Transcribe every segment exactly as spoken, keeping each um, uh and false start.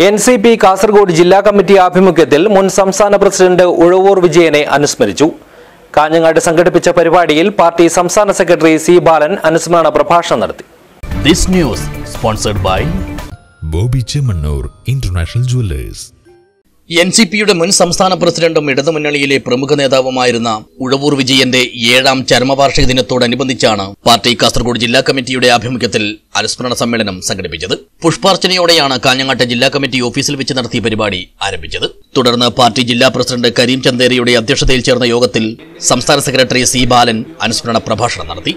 N C P Kasaragod ജില്ലാ committee ആഭിമുഖ്യത്തിൽ മുൻ സംസ്ഥാന പ്രസിഡന്റ് ഉഴവൂർ വിജയനെ അനുസ്മരിച്ചു. കാഞ്ഞങ്ങാട് സംഘടിപ്പിച്ച പരിപാടിയിൽ പാർട്ടി സംസ്ഥാന സെക്രട്ടറി സി ബാലൻ അനുസ്മരണ പ്രഭാഷണം നടത്തി. This news sponsored by Bobby Chemanur International Jewelers. N C P-യുടെ മുൻ സംസ്ഥാന പ്രസിഡന്റും ഇടതുമുന്നണിയിലെ പ്രമുഖ നേതാവുമായിരുന്ന ഉഴവൂർ വിജയന്റെ ഏഴാം ചരമവാർഷിക ദിനത്തോടനുബന്ധിച്ചാണ് പാർട്ടി കാസർഗോഡ് ജില്ലാ കമ്മിറ്റിയുടെ ആഭിമുഖ്യത്തിൽ അനുസ്മരണ സമ്മേളനം സംഘടിപ്പിച്ചത്. പുഷ്പാർച്ചനയോടെയാണ് കാഞ്ഞങ്ങാട്ടെ ജില്ലാ കമ്മിറ്റി ഓഫീസിൽ വെച്ച് നടത്തിയ പരിപാടി ആരംഭിച്ചത്. തുടർന്ന് പാർട്ടി ജില്ലാ പ്രസിഡന്റ് കരീം ചന്ദേരയുടെ അധ്യക്ഷതയിൽ ചേർന്ന യോഗത്തിൽ സംസ്ഥാന സെക്രട്ടറി സി ബാലൻ അനുസ്മരണ പ്രഭാഷണം നടത്തി.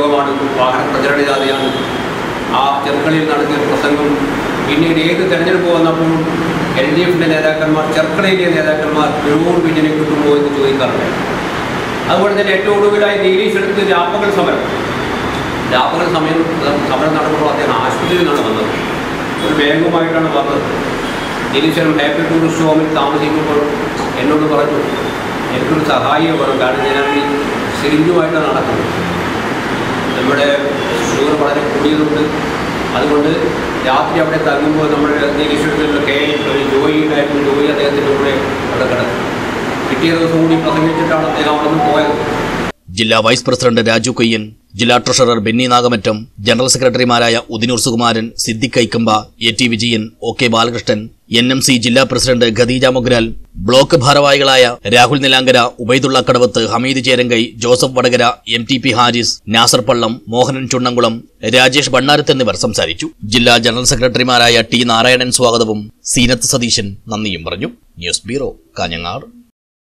പിന്നീട് ഏത് തെരഞ്ഞെടുപ്പ് വന്നപ്പോൾ എൽ ഡി എഫിൻ്റെ നേതാക്കന്മാർ ചെർക്കളയിലെ നേതാക്കന്മാർ ഉഴവൂർ വിജയനെ കിട്ടുമോ എന്ന് ചോദിക്കാറുണ്ട്. അതുപോലെ തന്നെ ഏറ്റവും ഒടുവിലായി നീലീഷ് എടുത്ത് രാപ്പകൽ സമരം രാപ്പകൽ സമയം സമരം നടക്കുമ്പോൾ അദ്ദേഹം ആശുപത്രിയിൽ നിന്നാണ് വന്നത്. ഒരു ബാങ്കുമായിട്ടാണ് വന്നത്. നീലീശ്വരം ഹാപ്പി ടൂറിസ്റ്റ് ഹോമിൽ താമസിക്കുമ്പോൾ എന്നോട് പറഞ്ഞു, എനിക്കൊരു സഹായിയെ വേണം, കാരണം ഞാൻ സിരിഞ്ചുമായിട്ടാണ് നടക്കുന്നത്. നമ്മുടെ ഷുഗർ വളരെ കൂടിയതുകൊണ്ട് അതുകൊണ്ട് രാത്രി അവിടെ തങ്ങുമ്പോൾ നമ്മുടെ നീലീശ്വരത്തിലൊക്കെ ഒരു ജോയി ഉണ്ടായിരുന്നു. ജോയി അദ്ദേഹത്തിൻ്റെ കൂടെ അവിടെ കിടക്കും. പിറ്റേ ദിവസം കൂടി പ്രസംഗിച്ചിട്ടാണ് അദ്ദേഹം അവിടെ നിന്ന് പോയത്. ജില്ലാ വൈസ് പ്രസിഡന്റ് രാജു കൊയ്യൻ, ജില്ലാ ട്രഷറർ ബെന്നി നാഗമറ്റം, ജനറൽ സെക്രട്ടറിമാരായ Udinur Sukumaran, Siddique Kaikamba, A T Vijayan, O K Balakrishnan, N M C ജില്ലാ പ്രസിഡന്റ് ഖദീജ മുഗ്രാൽ, ബ്ലോക്ക് ഭാരവാഹികളായ Rahul Nilankara, Ubaidulla Kadavath, Hameed Cherangai, Joseph Vadakara, M T P Haris, Nasar Pallam, Mohanan Chunnamkulam, Rajesh Bannarath എന്നിവർ സംസാരിച്ചു. ജില്ലാ ജനറൽ സെക്രട്ടറിമാരായ ടി നാരായണൻ സ്വാഗതവും സീനത്ത് സതീശൻ നന്ദിയും പറഞ്ഞു. News bureau, Kanhangad.